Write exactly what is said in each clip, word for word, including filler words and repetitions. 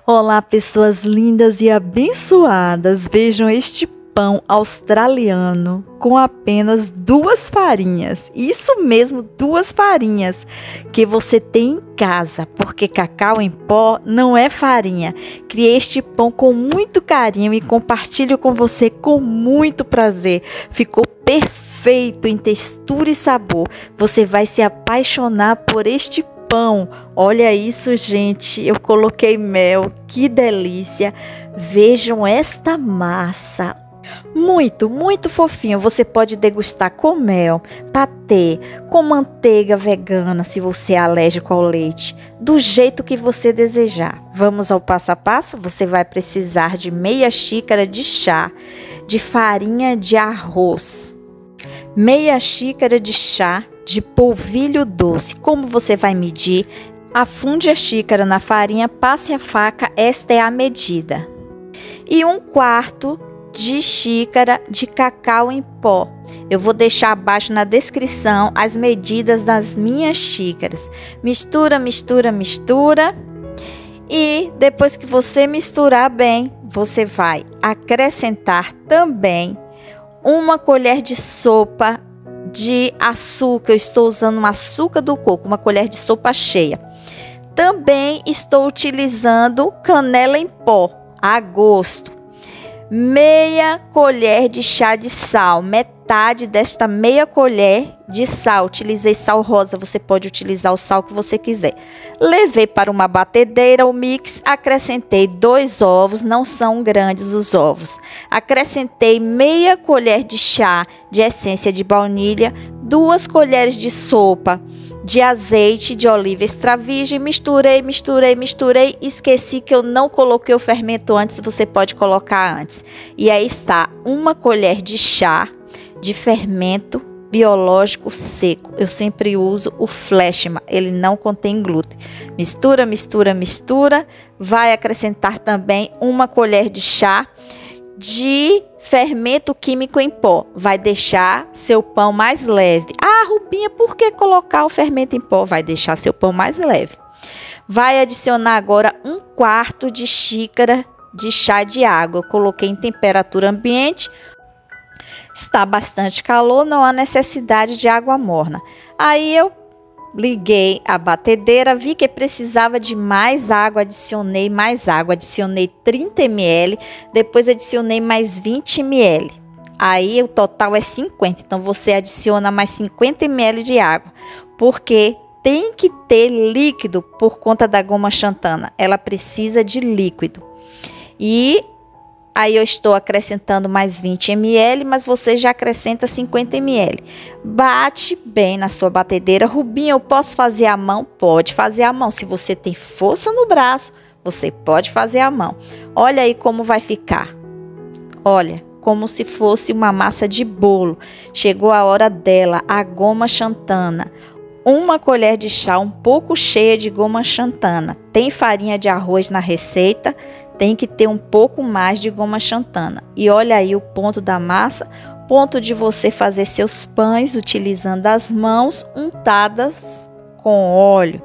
Olá, pessoas lindas e abençoadas. Vejam este pão australiano com apenas duas farinhas. Isso mesmo, duas farinhas que você tem em casa, porque cacau em pó não é farinha. Criei este pão com muito carinho e compartilho com você com muito prazer. Ficou perfeito em textura e sabor. Você vai se apaixonar por este pão. Pão. Olha isso, gente, eu coloquei mel, que delícia. Vejam esta massa, muito, muito fofinho. Você pode degustar com mel, patê, com manteiga vegana, se você é alérgico ao leite, do jeito que você desejar. Vamos ao passo a passo? Você vai precisar de meia xícara de chá de farinha de arroz, meia xícara de chá de polvilho doce. Como você vai medir? Afunde a xícara na farinha, passe a faca, esta é a medida. E um quarto de xícara de cacau em pó. Eu vou deixar abaixo na descrição as medidas das minhas xícaras. Mistura, mistura, mistura. E depois que você misturar bem, você vai acrescentar também uma colher de sopa de açúcar. Eu estou usando um açúcar do coco, uma colher de sopa cheia. Também estou utilizando canela em pó, a gosto. Meia colher de chá de sal, metade desta meia colher de sal. Utilizei sal rosa, você pode utilizar o sal que você quiser. Levei para uma batedeira o mix, acrescentei dois ovos, não são grandes os ovos. Acrescentei meia colher de chá de essência de baunilha, duas colheres de sopa de azeite de oliva extra virgem. Misturei, misturei, misturei. Esqueci que eu não coloquei o fermento antes, você pode colocar antes. E aí está uma colher de chá de fermento biológico seco. Eu sempre uso o Flashman, ele não contém glúten. Mistura, mistura, mistura. Vai acrescentar também uma colher de chá de fermento químico em pó. Vai deixar seu pão mais leve. Ah, Rubinha, por que colocar o fermento em pó? Vai deixar seu pão mais leve. Vai adicionar agora um quarto de xícara de chá de água. Eu coloquei em temperatura ambiente. Está bastante calor, não há necessidade de água morna. Aí eu liguei a batedeira, vi que precisava de mais água, adicionei mais água, adicionei trinta mililitros, depois adicionei mais vinte mililitros. Aí o total é cinquenta, então você adiciona mais cinquenta mililitros de água, porque tem que ter líquido por conta da goma xantana, ela precisa de líquido. E aí eu estou acrescentando mais vinte mililitros, mas você já acrescenta cinquenta mililitros. Bate bem na sua batedeira. Rubinha, eu posso fazer à mão? Pode fazer à mão. Se você tem força no braço, você pode fazer à mão. Olha aí como vai ficar. Olha, como se fosse uma massa de bolo. Chegou a hora dela, a goma xantana. Uma colher de chá um pouco cheia de goma xantana. Tem farinha de arroz na receita, tem que ter um pouco mais de goma xantana. E olha aí o ponto da massa, ponto de você fazer seus pães utilizando as mãos untadas com óleo.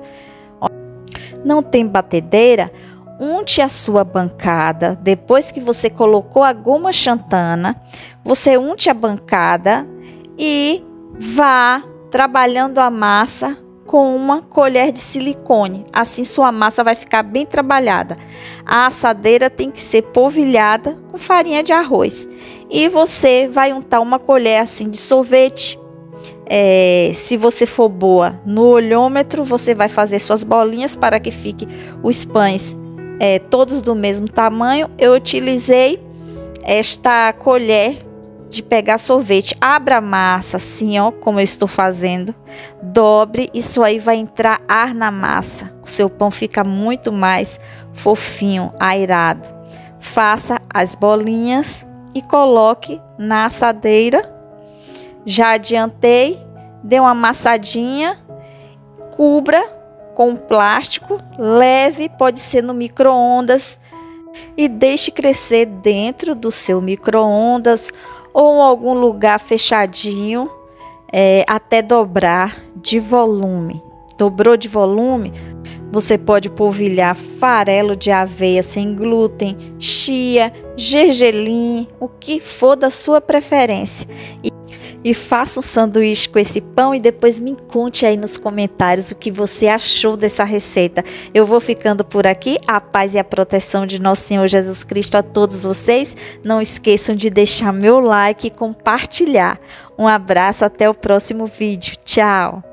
Não tem batedeira? Unte a sua bancada. Depois que você colocou a goma xantana, você unte a bancada e vá trabalhando a massa com uma colher de silicone. Assim sua massa vai ficar bem trabalhada. A assadeira tem que ser polvilhada com farinha de arroz. E você vai untar uma colher assim de sorvete. É, se você for boa no olhômetro, você vai fazer suas bolinhas para que fique os pães é, todos do mesmo tamanho. Eu utilizei esta colher de pegar sorvete. Abra a massa assim, ó, como eu estou fazendo. Dobre, isso aí vai entrar ar na massa. O seu pão fica muito mais fofinho, airado. Faça as bolinhas e coloque na assadeira. Já adiantei, dê uma amassadinha, cubra com plástico, leve, pode ser no micro-ondas e deixe crescer dentro do seu micro-ondas ou em algum lugar fechadinho, é, até dobrar de volume. Dobrou de volume? Você pode polvilhar farelo de aveia sem glúten, chia, gergelim, o que for da sua preferência. E, e faça um sanduíche com esse pão e depois me conte aí nos comentários o que você achou dessa receita. Eu vou ficando por aqui. A paz e a proteção de nosso Senhor Jesus Cristo a todos vocês. Não esqueçam de deixar meu like e compartilhar. Um abraço, até o próximo vídeo. Tchau!